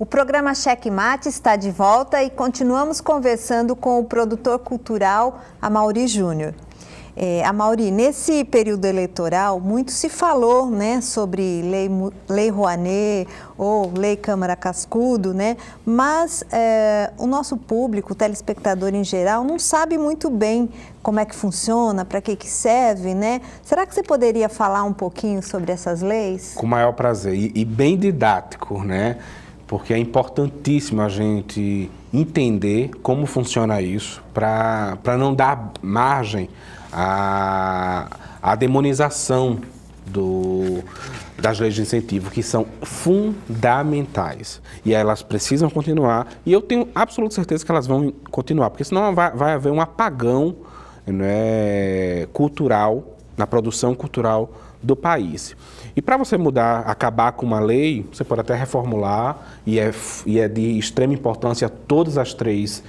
programa Cheque Mate está de volta e continuamos conversando com o produtor cultural Amaury Júnior. Amaury, nesse período eleitoral, muito se falou, né, sobre lei Rouanet ou lei Câmara Cascudo, né, mas o nosso público, o telespectador em geral, não sabe muito bem como é que funciona, para que serve, né? Será que você poderia falar um pouquinho sobre essas leis? Com o maior prazer e bem didático, né? Porque é importantíssimo a gente entender como funciona isso para não dar margem à demonização das leis de incentivo, que são fundamentais. E elas precisam continuar, e eu tenho absoluta certeza que elas vão continuar, porque senão vai haver um apagão, né, cultural, na produção cultural do país. E para você mudar, acabar com uma lei, você pode até reformular, e é de extrema importância todas as três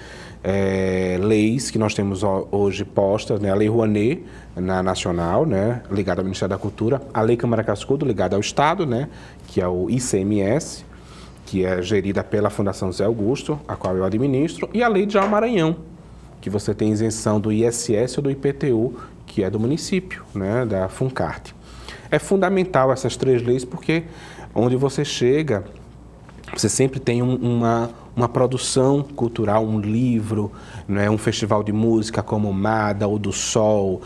leis que nós temos hoje postas, né? A Lei Rouanet, nacional, né? Ligada ao Ministério da Cultura, a Lei Câmara Cascudo, ligada ao Estado, né? Que é o ICMS, que é gerida pela Fundação Zé Augusto, a qual eu administro, e a Lei de Maranhão, que você tem isenção do ISS ou do IPTU, que é do município, né? Da Funcart. É fundamental essas três leis porque onde você chega, você sempre tem uma produção cultural, um livro, né, um festival de música como o MADA ou do Sol,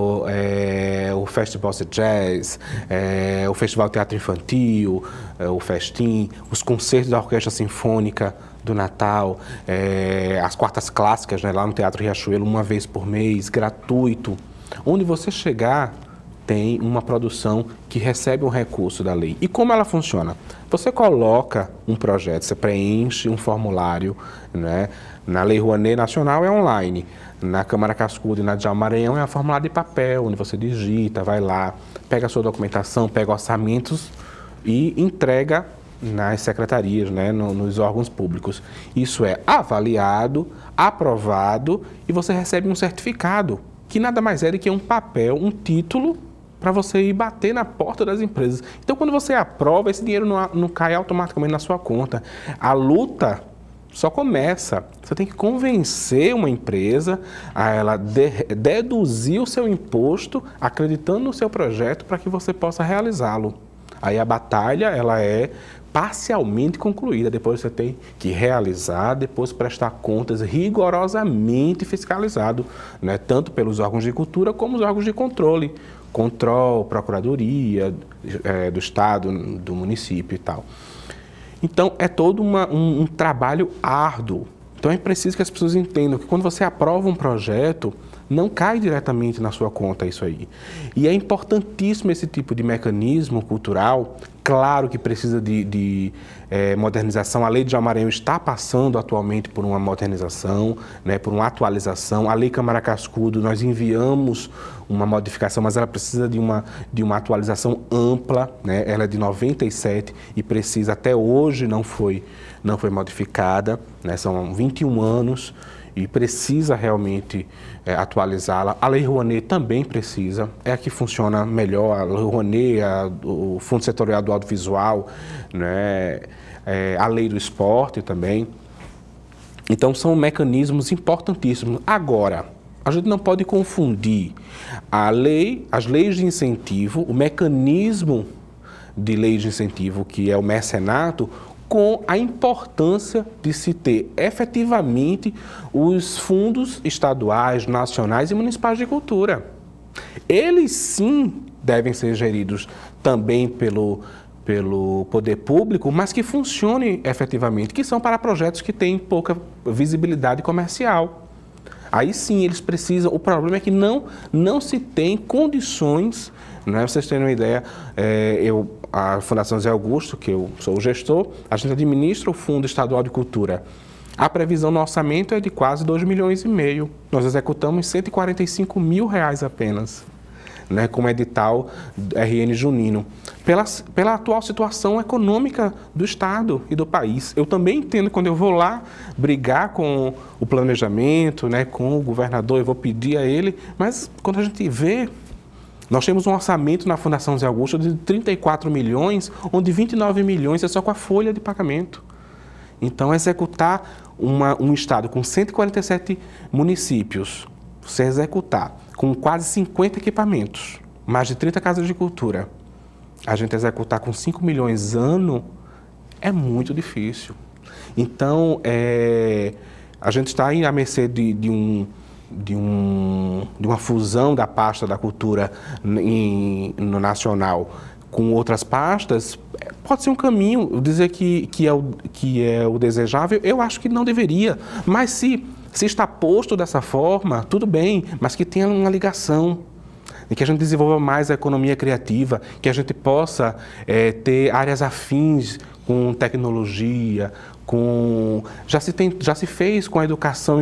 o Festival de Jazz, o Festival de Teatro Infantil, o Festim, os concertos da Orquestra Sinfônica do Natal, as quartas clássicas, né, lá no Teatro Riachuelo, uma vez por mês, gratuito. Onde você chegar, tem uma produção que recebe um recurso da lei. E como ela funciona? Você coloca um projeto, você preenche um formulário, né? Na Lei Rouanet Nacional é online, na Câmara Cascudo e na de Maranhão é a formulário de papel, onde você digita, vai lá, pega a sua documentação, pega orçamentos e entrega nas secretarias, né? Nos órgãos públicos. Isso é avaliado, aprovado e você recebe um certificado, que nada mais é do que um papel, um título, para você ir bater na porta das empresas. Então, quando você aprova, esse dinheiro não cai automaticamente na sua conta. A luta só começa. Você tem que convencer uma empresa a ela deduzir o seu imposto, acreditando no seu projeto, para que você possa realizá-lo. Aí a batalha, ela é parcialmente concluída. Depois você tem que realizar, depois prestar contas rigorosamente fiscalizado, né? Tanto pelos órgãos de cultura como os órgãos de controle. Procuradoria do Estado, do município e tal. Então, é todo um trabalho árduo. Então, é preciso que as pessoas entendam que quando você aprova um projeto, não cai diretamente na sua conta isso aí. E é importantíssimo esse tipo de mecanismo cultural. Claro que precisa de modernização. A Lei de Maranhão está passando atualmente por uma modernização, né, por uma atualização. A Lei Câmara Cascudo, nós enviamos uma modificação, mas ela precisa de uma atualização ampla, né? Ela é de 97 e precisa, até hoje não foi modificada, né? São 21 anos. E precisa realmente atualizá-la. A Lei Rouanet também precisa, é a que funciona melhor. A Lei Rouanet, o Fundo Setorial do Audiovisual, né? A Lei do Esporte também. Então, são mecanismos importantíssimos. Agora, a gente não pode confundir as leis de incentivo, o mecanismo de lei de incentivo, que é o mecenato, com a importância de se ter efetivamente os fundos estaduais, nacionais e municipais de cultura. Eles sim devem ser geridos também pelo poder público, mas que funcionem efetivamente, que são para projetos que têm pouca visibilidade comercial. Aí sim eles precisam, o problema é que não se tem condições, né? Vocês terem uma ideia, a Fundação Zé Augusto, que eu sou o gestor, a gente administra o Fundo Estadual de Cultura. A previsão no orçamento é de quase 2,5 milhões. Nós executamos R$145 mil apenas, né, como edital RN Junino, pela atual situação econômica do Estado e do país. Eu também entendo, quando eu vou lá brigar com o planejamento, né, com o governador, eu vou pedir a ele, mas quando a gente vê, nós temos um orçamento na Fundação Zé Augusto de 34 milhões, onde 29 milhões é só com a folha de pagamento. Então, executar um estado com 147 municípios, você executar com quase 50 equipamentos, mais de 30 casas de cultura, a gente executar com 5 milhões ano é muito difícil. Então, a gente está aí à mercê de uma fusão da pasta da cultura no nacional com outras pastas. Pode ser um caminho. Dizer que é o desejável, eu acho que não deveria. Mas se está posto dessa forma, tudo bem, mas que tenha uma ligação, e que a gente desenvolva mais a economia criativa, que a gente possa ter áreas afins com tecnologia, já se fez com a educação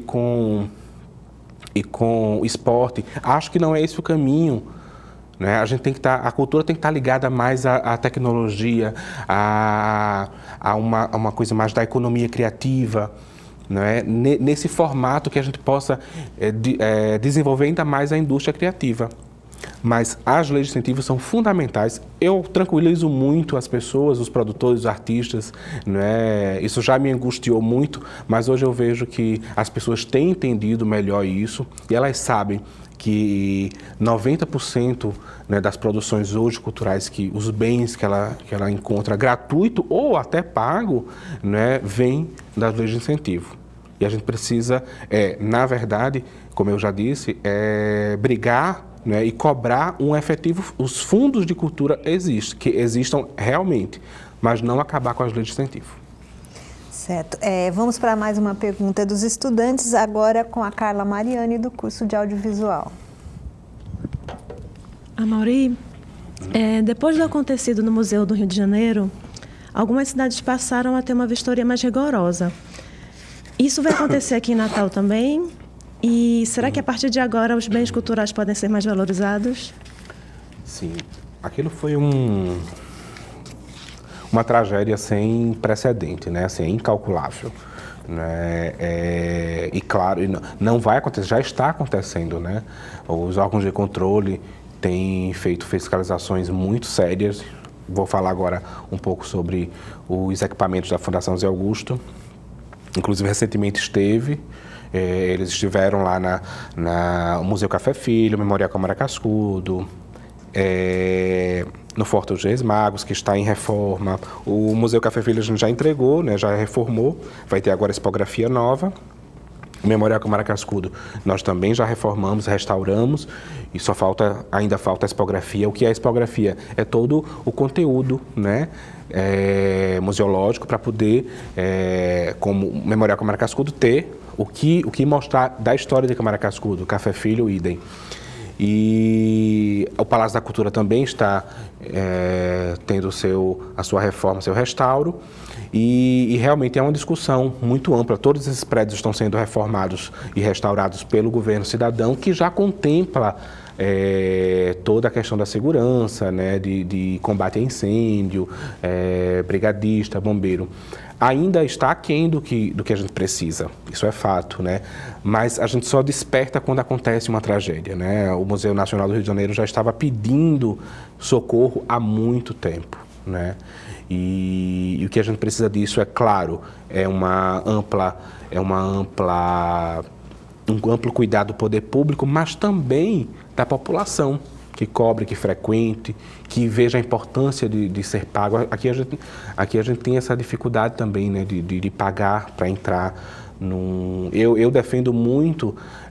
e com esporte. Acho que não é esse o caminho, né? A cultura tem que estar ligada mais à tecnologia, a uma coisa mais da economia criativa, né? Nesse formato que a gente possa desenvolver ainda mais a indústria criativa. Mas as leis de incentivo são fundamentais. Eu tranquilizo muito as pessoas, os produtores, os artistas, né? Isso já me angustiou muito, mas hoje eu vejo que as pessoas têm entendido melhor isso e elas sabem que 90%, né, das produções hoje culturais, os bens que ela encontra gratuito ou até pago, né, vem das leis de incentivo. E a gente precisa, na verdade, como eu já disse, brigar, né, e cobrar um efetivo. Os fundos de cultura que existam realmente, mas não acabar com as leis de incentivo. Certo. Vamos para mais uma pergunta dos estudantes, agora com a Carla Mariani, do curso de audiovisual. Amaury, depois do acontecido no Museu do Rio de Janeiro, algumas cidades passaram a ter uma vistoria mais rigorosa. Isso vai acontecer aqui em Natal também? E será que a partir de agora os bens culturais podem ser mais valorizados? Sim, aquilo foi uma tragédia sem precedente, né? Assim, incalculável, né? E claro, não vai acontecer, já está acontecendo, né? Os órgãos de controle têm feito fiscalizações muito sérias. Vou falar agora um pouco sobre os equipamentos da Fundação Zé Augusto. Inclusive, recentemente eles estiveram lá no Museu Café Filho, Memorial Câmara Cascudo, no Forte dos Reis Magos, que está em reforma. O Museu Café Filho a gente já entregou, né, já reformou, vai ter agora expografia nova. O Memorial Câmara Cascudo nós também já reformamos, restauramos, e ainda falta a expografia. O que é a expografia? É todo o conteúdo, né, museológico, para poder, como o Memorial Câmara Cascudo, ter o que mostrar da história de Câmara Cascudo, Café Filho, idem. E o Palácio da Cultura também está tendo a sua reforma, seu restauro, e realmente é uma discussão muito ampla. Todos esses prédios estão sendo reformados e restaurados pelo governo cidadão, que já contempla toda a questão da segurança, né, de combate a incêndio, brigadista, bombeiro. Ainda está aquém do que a gente precisa, isso é fato, né? Mas a gente só desperta quando acontece uma tragédia, né? O Museu Nacional do Rio de Janeiro já estava pedindo socorro há muito tempo, né? E o que a gente precisa disso, é claro, um amplo cuidado do poder público, mas também da população, que cobre, que frequente, que veja a importância de ser pago. Aqui a gente tem essa dificuldade também, né, de pagar para entrar num... Eu defendo muito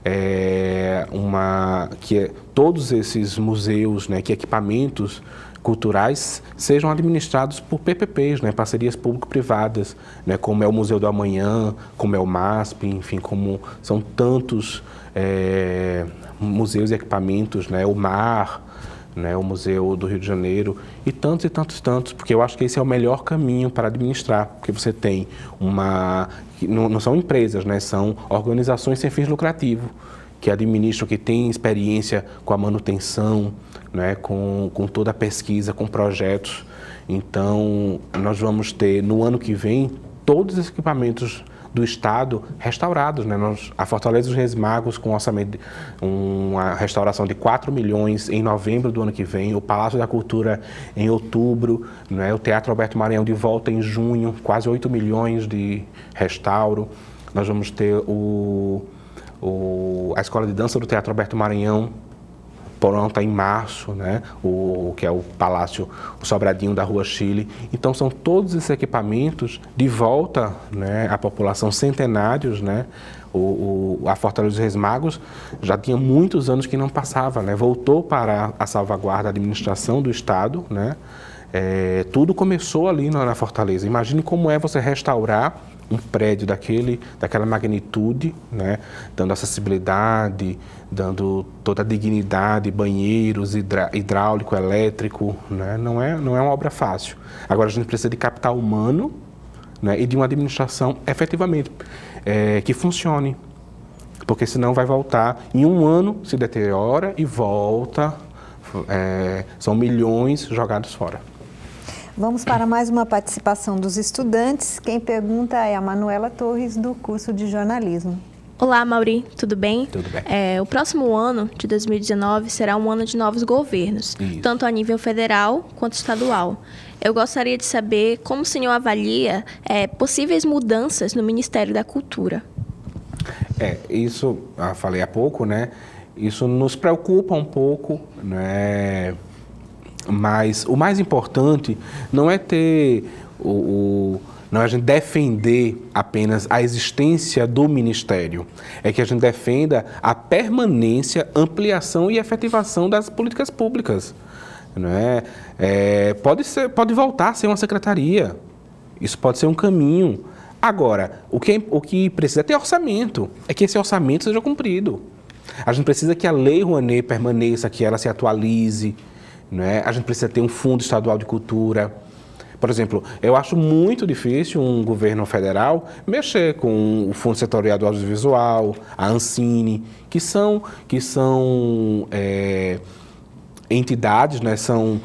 que todos esses museus, né, que equipamentos culturais sejam administrados por PPPs, né, parcerias público-privadas, né, como é o Museu do Amanhã, como é o MASP, enfim, como são tantos museus e equipamentos, né, o MAR, né, o Museu do Rio de Janeiro, e tantos, porque eu acho que esse é o melhor caminho para administrar, porque você tem não são empresas, né, são organizações sem fins lucrativos, que administram, que têm experiência com a manutenção, né, com toda a pesquisa, com projetos. Então, nós vamos ter, no ano que vem, todos os equipamentos do Estado restaurados, né? A Fortaleza dos Reis Magos, com orçamento, uma restauração de 4 milhões em novembro do ano que vem, o Palácio da Cultura em outubro, né? O Teatro Alberto Maranhão de volta em junho, quase 8 milhões de restauro. Nós vamos ter a Escola de Dança do Teatro Alberto Maranhão pronta em março, né? Que é o Palácio, o Sobradinho da Rua Chile. Então, são todos esses equipamentos de volta, né, à população, centenários, né? A Fortaleza dos Reis Magos já tinha muitos anos que não passava, né? Voltou para a salvaguarda da administração do Estado, né? Tudo começou ali na Fortaleza. Imagine como é você restaurar um prédio daquela magnitude, né? Dando acessibilidade, dando toda a dignidade, banheiros, hidráulico, elétrico, né? Não é uma obra fácil. Agora a gente precisa de capital humano, né? E de uma administração efetivamente que funcione, porque senão vai voltar, em um ano se deteriora e volta, são milhões jogados fora. Vamos para mais uma participação dos estudantes. Quem pergunta é a Manuela Torres, do curso de jornalismo. Olá, Mauri, tudo bem? Tudo bem. O próximo ano, de 2019, será um ano de novos governos, Isso. tanto a nível federal quanto estadual. Eu gostaria de saber como o senhor avalia possíveis mudanças no Ministério da Cultura. Isso, eu falei há pouco, né? Isso nos preocupa um pouco, né? Mas o mais importante não é ter não é a gente defender apenas a existência do Ministério, é que a gente defenda a permanência, ampliação e efetivação das políticas públicas. Não é? Pode voltar a ser uma secretaria, isso pode ser um caminho. Agora, o que precisa é ter orçamento, é que esse orçamento seja cumprido. A gente precisa que a Lei Rouanet permaneça, que ela se atualize. Né? A gente precisa ter um fundo estadual de cultura. Por exemplo, eu acho muito difícil um governo federal mexer com o Fundo Setorial do Audiovisual, a Ancine, que são entidades, né? São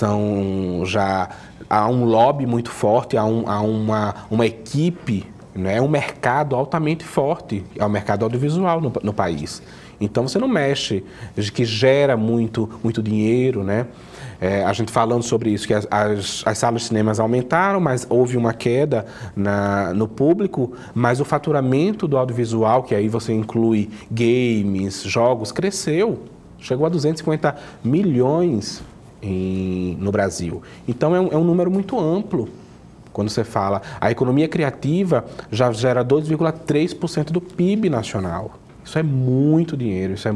já há um lobby muito forte, há uma equipe, né? Um mercado altamente forte, é o mercado audiovisual no país. Então, você não mexe, que gera muito dinheiro, né? A gente falando sobre isso, que as salas de cinemas aumentaram, mas houve uma queda no público, mas o faturamento do audiovisual, que aí você inclui games, jogos, cresceu, chegou a 250 milhões no Brasil. Então, é um número muito amplo. Quando você fala, a economia criativa já gera 2,3% do PIB nacional. Isso é muito dinheiro, isso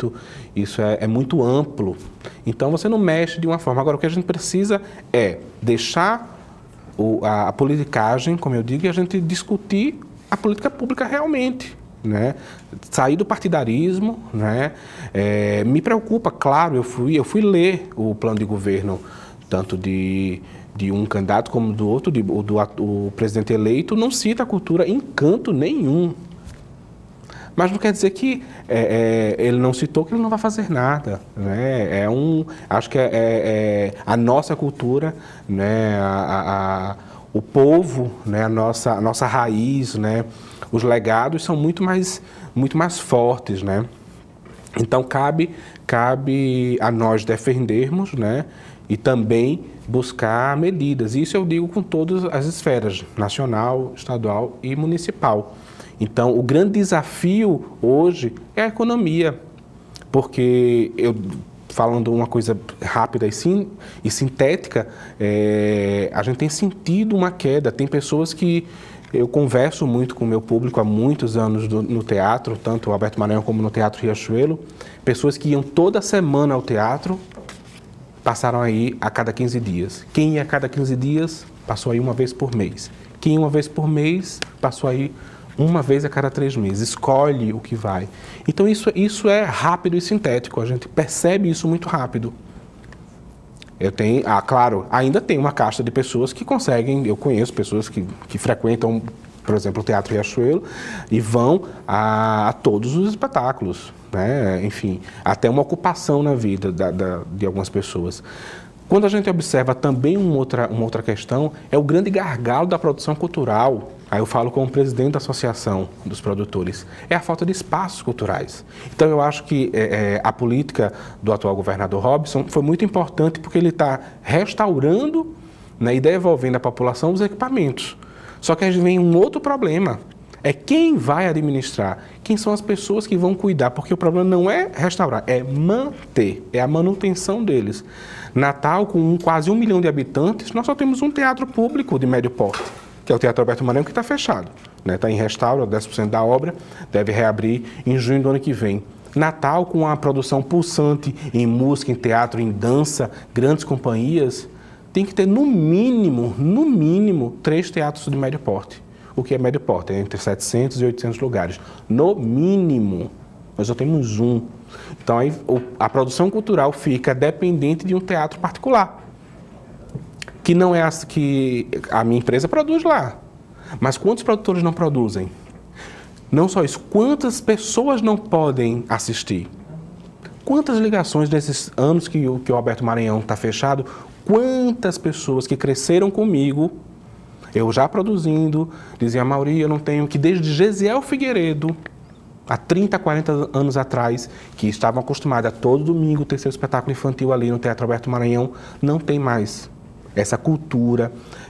é muito amplo. Então, você não mexe de uma forma. Agora, o que a gente precisa é deixar a politicagem, como eu digo, e a gente discutir a política pública realmente, né? Sair do partidarismo, né? Me preocupa, claro, eu fui ler o plano de governo, tanto de um candidato como do outro, o presidente eleito não cita a cultura em canto nenhum. Mas não quer dizer que ele não citou que ele não vai fazer nada, né? Acho que a nossa cultura, né? O povo, né? A nossa raiz, né? Os legados são muito mais fortes, né? Então cabe a nós defendermos, né? E também buscar medidas. Isso eu digo com todas as esferas, nacional, estadual e municipal. Então, o grande desafio hoje é a economia, porque falando uma coisa rápida e sintética, a gente tem sentido uma queda. Tem pessoas que eu converso muito com o meu público há muitos anos no teatro, tanto o Alberto Maranhão como no Teatro Riachuelo, pessoas que iam toda semana ao teatro, passaram aí a cada 15 dias. Quem ia a cada 15 dias, passou aí uma vez por mês. Quem ia uma vez por mês, passou aí uma vez a cada 3 meses, escolhe o que vai. Então isso é rápido e sintético, a gente percebe isso muito rápido. Claro, ainda tem uma casta de pessoas que conseguem, eu conheço pessoas que frequentam, por exemplo, o Teatro Riachuelo e vão a todos os espetáculos, né? Enfim, até uma ocupação na vida de algumas pessoas. Quando a gente observa também uma outra questão, é o grande gargalo da produção cultural. aí eu falo como presidente da Associação dos Produtores, é a falta de espaços culturais. Então eu acho que a política do atual governador Robson foi muito importante porque ele está restaurando, né, e devolvendo à população os equipamentos. Só que a gente vem um outro problema, é quem vai administrar, quem são as pessoas que vão cuidar, porque o problema não é restaurar, é manter, é a manutenção deles. Natal, com quase 1 milhão de habitantes, nós só temos um teatro público de médio porte, que é o Teatro Alberto Maranhão, que está fechado. Está em restauro, 10% da obra, deve reabrir em junho do ano que vem. Natal, com a produção pulsante em música, em teatro, em dança, grandes companhias, tem que ter no mínimo 3 teatros de médio porte. O que é médio porte? É entre 700 e 800 lugares. No mínimo, nós só temos um. Então, aí, a produção cultural fica dependente de um teatro particular, que não é que a minha empresa produz lá. Mas quantos produtores não produzem? Não só isso, quantas pessoas não podem assistir? Quantas ligações nesses anos que o Alberto Maranhão está fechado, quantas pessoas que cresceram comigo, eu já produzindo, dizia, Mauri, eu não tenho, que desde Gesiel Figueiredo, há 30, 40 anos atrás, que estavam acostumados a todo domingo ter seu espetáculo infantil ali no Teatro Alberto Maranhão, não tem mais essa cultura,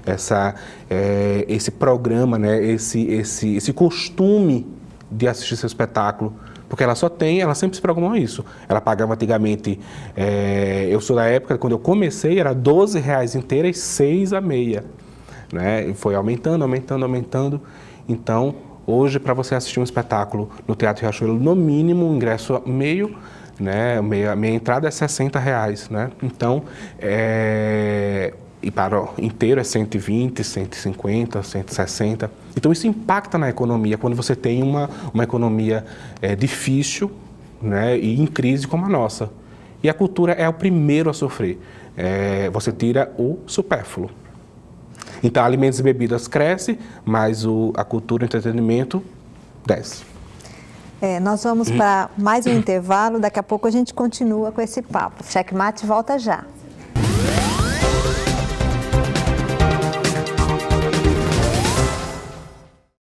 esse programa, né, esse costume de assistir seu espetáculo, porque ela sempre se programou isso. Ela pagava antigamente, eu sou da época, quando eu comecei, era R$12 inteira e 6 a meia. Né? E foi aumentando. Então, hoje, para você assistir um espetáculo no Teatro Riachuelo, no mínimo, o ingresso meio, né? Meia entrada é R$60, né? Então, e para o inteiro é 120, 150, 160. Então, isso impacta na economia, quando você tem uma economia difícil, né? E em crise como a nossa. E a cultura é o primeiro a sofrer. Você tira o supérfluo. Então, alimentos e bebidas cresce, mas a cultura e o entretenimento desce. Nós vamos para mais um intervalo, daqui a pouco a gente continua com esse papo. Checkmate volta já.